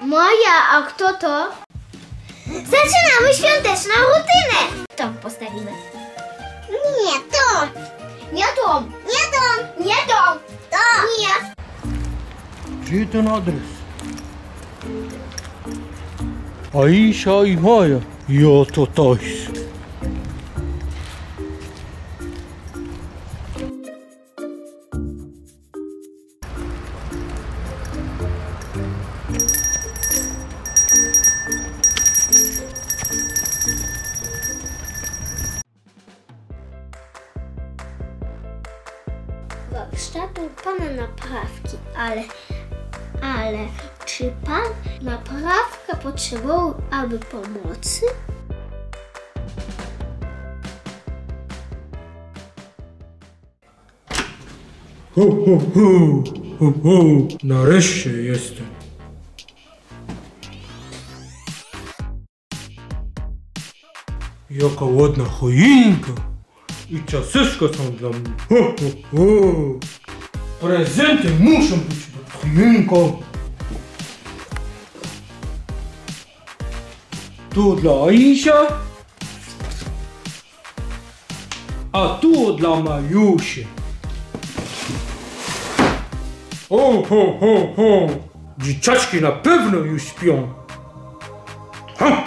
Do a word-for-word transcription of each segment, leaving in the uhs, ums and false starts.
Maja, a kto to? Zaczynamy świąteczną rutynę! Tą postawimy. Nie, to! Nie tą! Nie tą! Nie tą! To! Nie! Gdzie ten adres? Aisha i Maja. Ja to Tajs. Warsztatu pana naprawki, ale, ale czy pan naprawka potrzebował aby pomocy? Ho, ho, ho, ho, ho. Nareszcie jestem. Jaka ładna choinka. I ciasteczka są dla mnie. Ho, ho, ho. Prezenty muszą być pod choinką. Tu dla Aisia. A tu dla Majusi. Ho, ho, ho, ho. Dzieciaczki na pewno już śpią. Ha!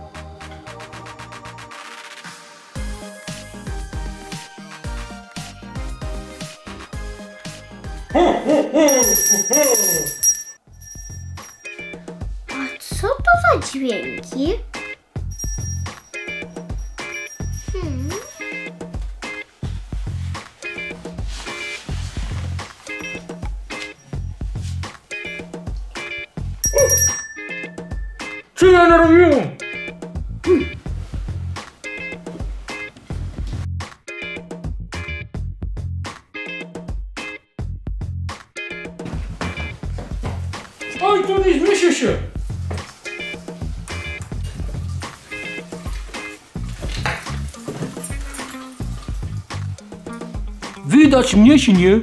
Ho, ho, ho, ho, ho. A co to za dźwięki? Hmm. Co ja narobiłem? Hmm. Oj, to nie zmieści się! Widać mnie czy nie?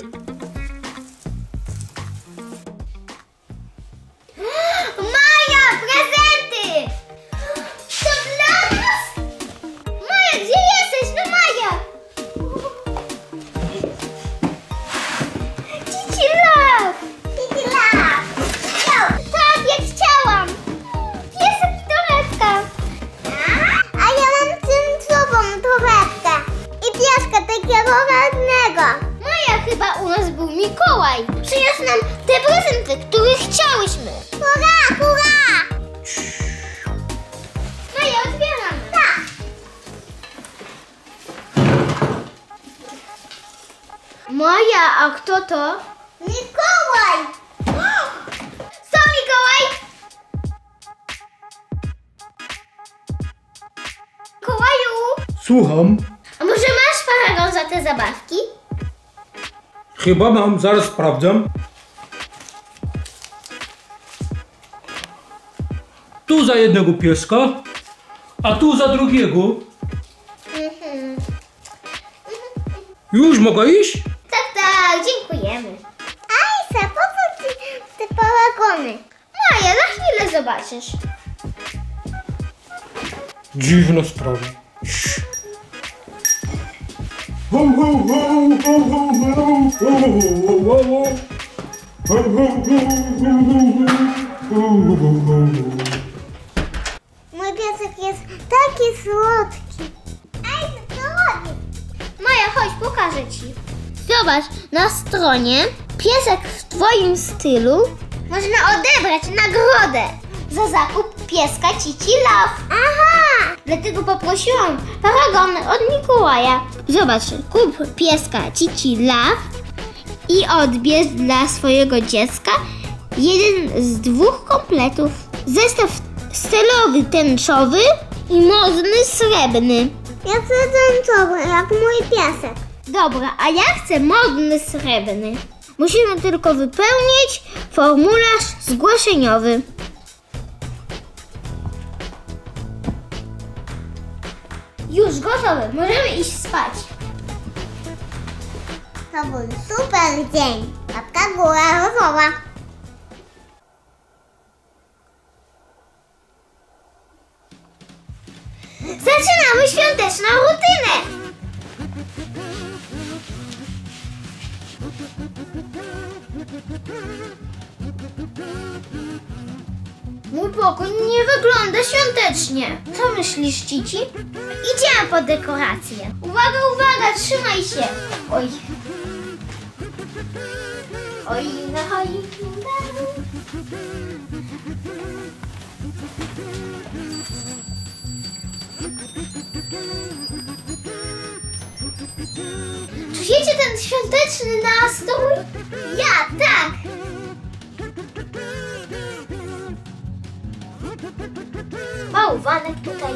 Maja, prezenty! To dla nas? Maja, gdzie jesteś? No Maja! Cici Love! Cici Love! Tak, jak chciałam! Piesek i torebka! A ja mam tymczasową torebkę i pieska takiego ładnego. Maja, chyba u nas był Mikołaj. Przyniósł nam te prezenty, których chciałyśmy. Hurra, hurra! Maja, otwieramy. Tak. Maja, a kto to? Mikołaj! Co, Mikołaj? Mikołaju! Słucham. A może masz paragon za te zabawki? Chyba mam, zaraz sprawdzam. Tu za jednego pieska, a tu za drugiego. Mhm. Już mogę iść? Tak, tak, dziękujemy. Aisa, po co ci te paragony? Maja, za chwilę zobaczysz. Dziwna sprawa. Ho, ho, ho, ho, ho, ho, ho, ho, ho, ho. Ho, ho, ho, ho, ho, ho, ho, ho. Mój piesek jest taki słodki. Ej, co robisz? Maja, chodź, pokażę ci. Zobacz, na stronie piesek w twoim stylu można odebrać nagrodę za zakup pieska Cici Love. Aha! Dlatego poprosiłam paragon od Mikołaja. Zobacz, kup pieska Cici Love i odbierz dla swojego dziecka jeden z dwóch kompletów. Zestaw stylowy tęczowy i modny srebrny. Ja chcę tęczowy, jak mój piesek. Dobra, a ja chcę modny srebrny. Musimy tylko wypełnić formularz zgłoszeniowy. Już gotowe, możemy iść spać. To był super dzień. Łapka w górę, rozmowa. Zaczynamy świąteczną rutynę. Mój pokój nie wygląda świątecznie. Co myślisz, Cici? Idziemy po dekorację. Uwaga, uwaga, trzymaj się. Oj. Oj, no, oj, no. Czujecie ten świąteczny nastrój? Ja tak! Bałwanek tutaj.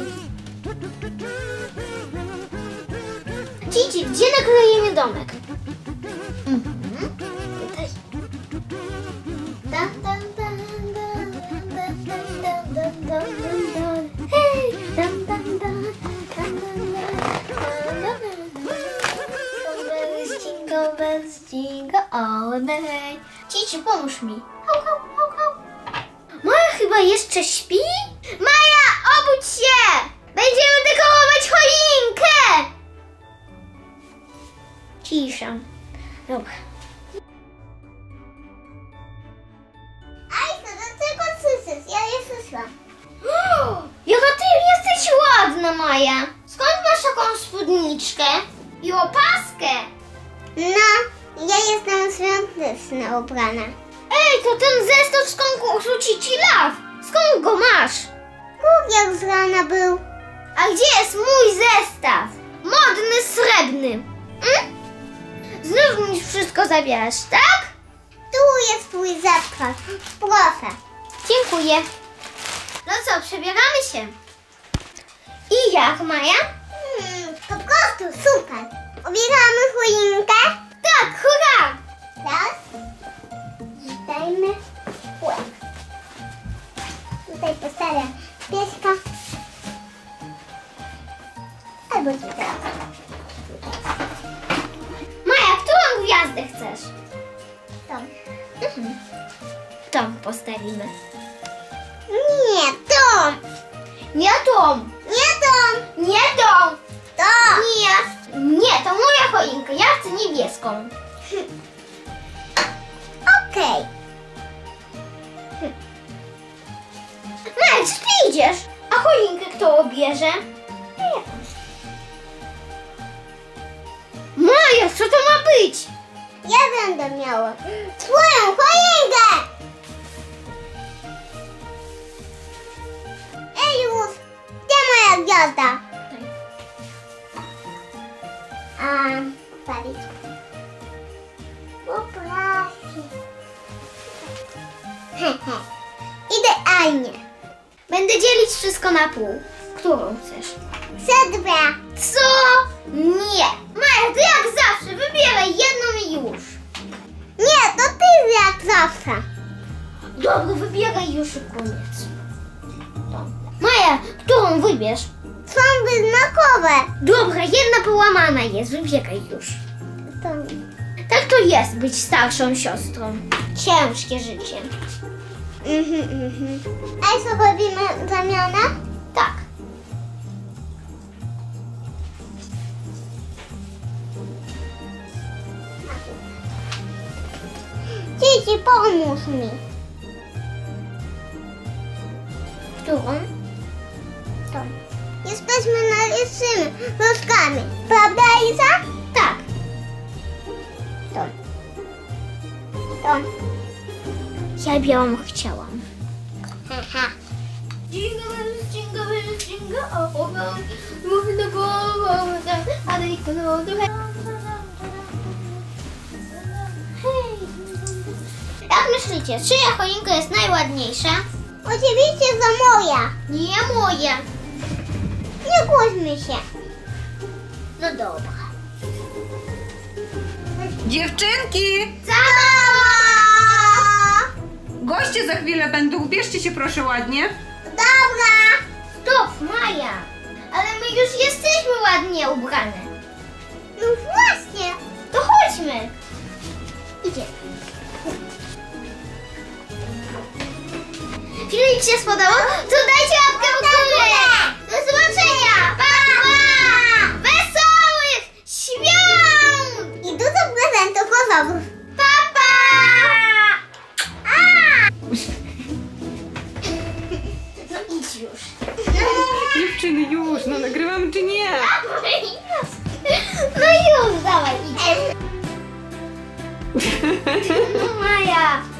Cici, gdzie nakleimy domek? Mhm. Tutaj. Dan, dan, dan, dan, dan, dan, dan, dan, dan, dan. Hej! Dan, dan, dan, dan, dan, dan, dan, dan. Jingle bells, jingle all the way. Cici, pomóż mi. Hał, hał, hał, hał. Maja chyba jeszcze śpi? Maja, obudź się! Będziemy dekorować choinkę! Cisza. Dobra. Aj, to dlaczego słyszysz? Ja nie słyszałam. Jaka ty jesteś ładna, Maja. Skąd masz taką spódniczkę i opaskę? No, ja jestem świąteczna ubrana. Ej, to ten zestaw z konkursu Cici Love. Skąd go masz? Jak z rana był. A gdzie jest mój zestaw? Modny, srebrny. Mm? Znów mi wszystko zabierasz, tak? Tu jest twój zestaw. Proszę. Dziękuję. No co, przebieramy się. I jak, Maja? Hmm, po prostu super. Ubieramy choinkę? Tak, hurra! Teraz dajmy łeb. Tutaj postawię pieska. Albo tutaj. Maja, którą gwiazdę chcesz? Tą. Mhm. Tą postawimy. Nie, tą. Nie tą. Nie tą. Nie tą. To. Nie. Nie, to moja choinka. Ja chcę niebieską. Okej. Okay. Maja, czy ty idziesz? A choinkę kto obierze? Ja. Maja, co to ma być? Ja będę miała twoją choinkę! Ej, już! Gdzie moja gwiazda? A, palić. Poprawię. Hehe. Idealnie. Będę dzielić wszystko na pół. Którą chcesz? Chcę dwie. Co? Nie. Maja, ty jak zawsze wybieraj jedną i już. Nie, to ty jak zawsze. Dobra, wybieraj już i koniec. To. Maja, którą wybierz? Są wyznakowe. Dobra, jedna połamana jest, wybieraj już. To... Tak to jest być starszą siostrą. Ciężkie życie. Mhm, mhm. A co robimy zamianę? Tak. Cici, pomóż mi. Którą? To. Jesteśmy narysymi różkami. Prawda, Isa? Tak. To. To. Ja białą chciałam. Haha. Jingle bells, jingle bells, jingle all the way. Move the ball over the other equal to Hej. Jak myślicie, czyja choinka jest najładniejsza? Oczywiście, że moja. Nie moja. Nie kłóćmy się. No dobra. Dziewczynki! Zabawa! Goście za chwilę będą. Ubierzcie się proszę ładnie. Dobra. Stop, Maja. Ale my już jesteśmy ładnie ubrane. No właśnie. To chodźmy. Idziemy. Filmik się spodobał? To dajcie łapkę w górę. Do zobaczenia. Pa! dinozaurów. Papa! No idź już. Dziewczyny, już, no nagrywamy czy nie? No już, dawaj, idź. No Maja.